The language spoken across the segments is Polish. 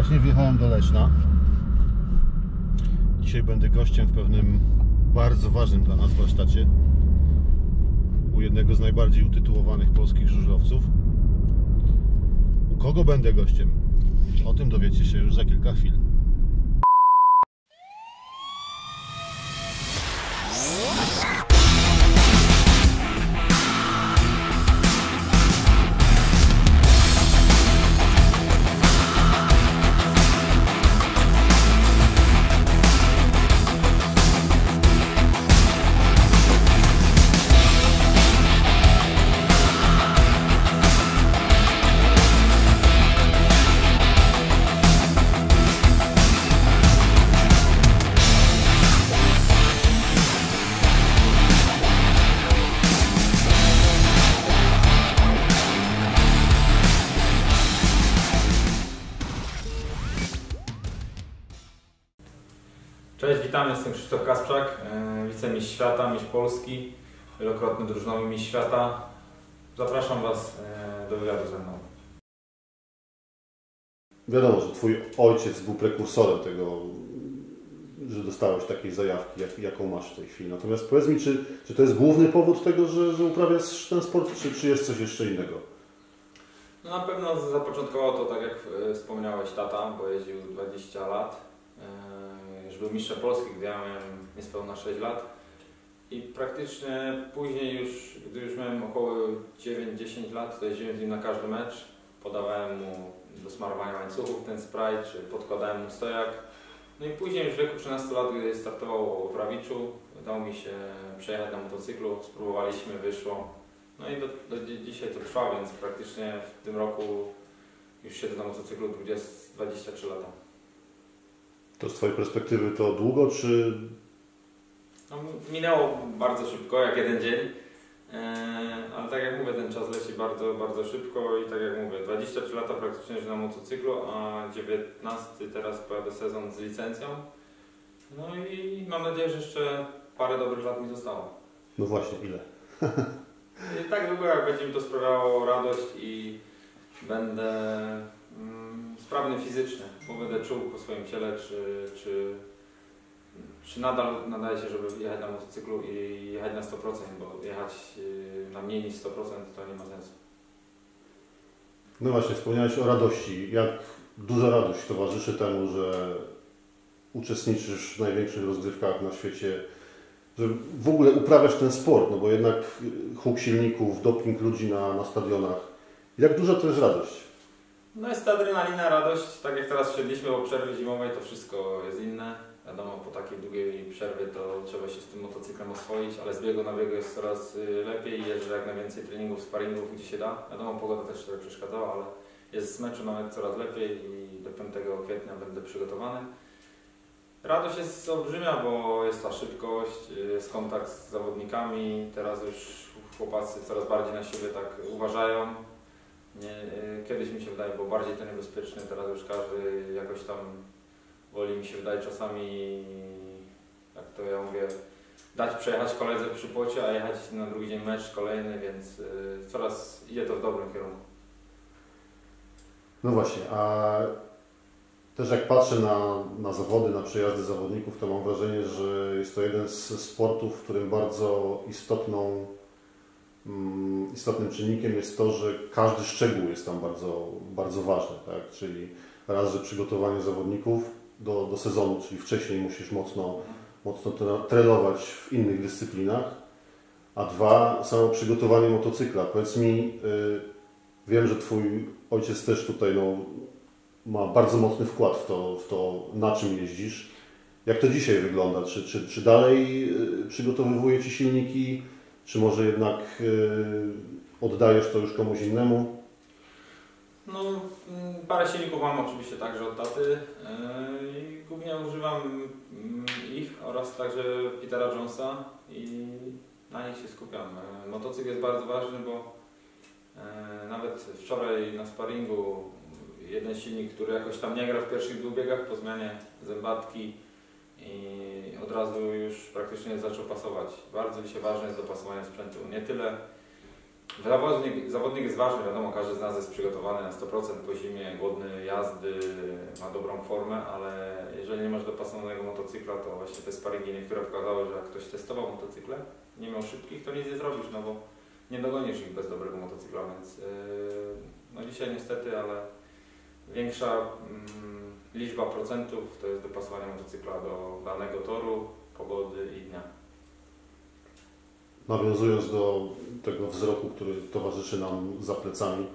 Właśnie wjechałem do Leszna. Dzisiaj będę gościem w pewnym bardzo ważnym dla nas warsztacie u jednego z najbardziej utytułowanych polskich żużlowców. U kogo będę gościem? O tym dowiecie się już za kilka chwil. Cześć, witam, jestem Krzysztof Kasprzak, wicemistrz świata, mistrz Polski, wielokrotny drużynowy mistrz świata. Zapraszam Was do wywiadu ze mną. Wiadomo, że Twój ojciec był prekursorem tego, że dostałeś takiej zajawki, jaką masz w tej chwili. Natomiast powiedz mi, czy to jest główny powód tego, że uprawiasz ten sport, czy jest coś jeszcze innego? No na pewno zapoczątkowało to, tak jak wspomniałeś, tata, bo jeździł 20 lat. Już był mistrzem Polski, gdy ja miałem niespełna 6 lat. I praktycznie później gdy już miałem około 9-10 lat, to jeździłem z nim na każdy mecz. Podawałem mu do smarowania łańcuchów ten spray, czy podkładałem mu stojak. No i później już w wieku 13 lat, gdy startował w Rawiczu, udało mi się przejechać na motocyklu, spróbowaliśmy, wyszło. No i do dzisiaj to trwa, więc praktycznie w tym roku już siedzę na motocyklu 23 lata. To z Twojej perspektywy to długo, czy... No, minęło bardzo szybko, jak jeden dzień, ale tak jak mówię, ten czas leci bardzo, bardzo szybko i tak jak mówię, 23 lata praktycznie jeżdżę na motocyklu, a 19 teraz pojadę sezon z licencją. No i mam nadzieję, że jeszcze parę dobrych lat mi zostało. No właśnie, ile? I tak długo, jak będzie mi to sprawiało radość i będę sprawny fizycznie, bo będę czuł po swoim ciele, czy nadal nadaje się, żeby jechać na motocyklu i jechać na 100%, bo jechać na mniej niż 100% to nie ma sensu. No właśnie, wspomniałeś o radości. Jak duża radość towarzyszy temu, że uczestniczysz w największych rozgrywkach na świecie, że w ogóle uprawiasz ten sport, no bo jednak huk silników, doping ludzi na stadionach. Jak duża to jest radość? No jest ta adrenalina, radość, tak jak teraz wsiedliśmy po przerwie zimowej, to wszystko jest inne. Wiadomo, po takiej długiej przerwie to trzeba się z tym motocyklem oswoić, ale z biegu na biegu jest coraz lepiej, jeżdżę jak najwięcej treningów, sparingów, gdzie się da. Wiadomo, pogoda też trochę przeszkadzała, ale jest z meczu nawet coraz lepiej i do 5 kwietnia będę przygotowany. Radość jest olbrzymia, bo jest ta szybkość, jest kontakt z zawodnikami, teraz już chłopacy coraz bardziej na siebie tak uważają. Kiedyś mi się wydaje, było bardziej to niebezpieczne, teraz już każdy jakoś tam woli, mi się wydaje czasami, jak to ja mówię, dać przejechać koledze przy płocie, a jechać na drugi dzień mecz kolejny, więc coraz idzie to w dobrym kierunku. No właśnie, a też jak patrzę na zawody, na przejazdy zawodników, to mam wrażenie, że jest to jeden z sportów, w którym bardzo istotnym czynnikiem jest to, że każdy szczegół jest tam bardzo, bardzo ważny, tak? Czyli raz, że przygotowanie zawodników do sezonu, czyli wcześniej musisz mocno trenować w innych dyscyplinach, a dwa, samo przygotowanie motocykla. Powiedz mi, wiem, że Twój ojciec też tutaj ma bardzo mocny wkład w to, na czym jeździsz. Jak to dzisiaj wygląda? Czy dalej przygotowywuje Ci silniki? Czy może jednak oddajesz to już komuś innemu? No, parę silników mam oczywiście także od taty i głównie używam ich oraz także Petera Jonesa i na nich się skupiam. Motocykl jest bardzo ważny, bo nawet wczoraj na sparingu jeden silnik, który jakoś tam nie gra w pierwszych 2 biegach, po zmianie zębatki i od razu już praktycznie zaczął pasować. Bardzo dzisiaj ważne jest dopasowanie sprzętu. Nie tyle Zawodnik jest ważny, wiadomo, każdy z nas jest przygotowany na 100% po zimie, głodny jazdy, ma dobrą formę, ale jeżeli nie masz dopasowanego motocykla, to właśnie te sparingi niektóre pokazały, że jak ktoś testował motocykle, nie miał szybkich, to nic nie zrobisz, no bo nie dogonisz ich bez dobrego motocykla, więc no dzisiaj niestety, ale większa liczba procentów to jest dopasowanie motocykla do danego toru, pogody i dnia. Nawiązując do tego wzroku, który towarzyszy nam za plecami,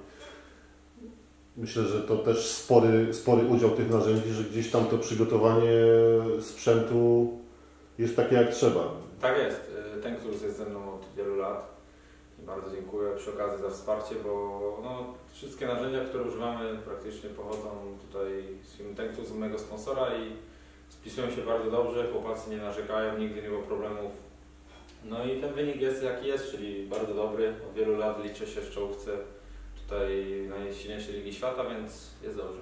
myślę, że to też spory udział tych narzędzi, że gdzieś tam to przygotowanie sprzętu jest takie jak trzeba. Tak jest. Ten, który jest ze mną od wielu lat i bardzo dziękuję przy okazji za wsparcie, bo no, wszystkie narzędzia, które używamy praktycznie pochodzą tutaj z firmy Tenktus, z mojego sponsora i spisują się bardzo dobrze, chłopacy nie narzekają, nigdy nie było problemów. No i ten wynik jest jaki jest, czyli bardzo dobry. Od wielu lat liczę się w czołówce tutaj najsilniejszej Ligi Świata, więc jest dobrze.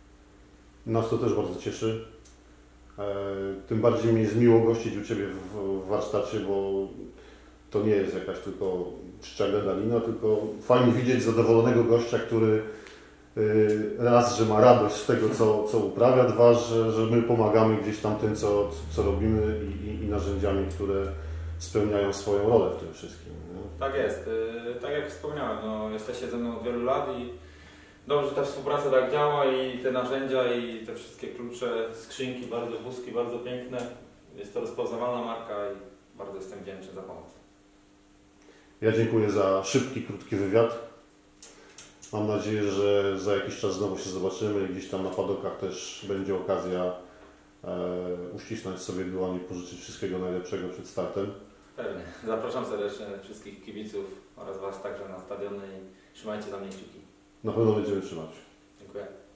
Nas to też bardzo cieszy. Tym bardziej mi jest miło gościć u Ciebie w warsztacie, bo to nie jest jakaś tylko czcza gadalina, tylko fajnie widzieć zadowolonego gościa, który raz, że ma radość z tego, co uprawia, dwa, że my pomagamy gdzieś tam tym, co robimy i narzędziami, które spełniają swoją rolę w tym wszystkim. Nie? Tak jest. Tak jak wspomniałem, no, jesteście ze mną od wielu lat i dobrze ta współpraca tak działa i te narzędzia i te wszystkie klucze, skrzynki, bardzo wózki, bardzo piękne. Jest to rozpoznawalna marka i bardzo jestem wdzięczny za pomoc. Ja dziękuję za szybki, krótki wywiad. Mam nadzieję, że za jakiś czas znowu się zobaczymy i gdzieś tam na padokach też będzie okazja uścisnąć sobie dłoń i pożyczyć wszystkiego najlepszego przed startem. Pewnie. Zapraszam serdecznie wszystkich kibiców oraz Was także na stadiony i trzymajcie za mnie kciuki. Na pewno będziemy trzymać. Dziękuję.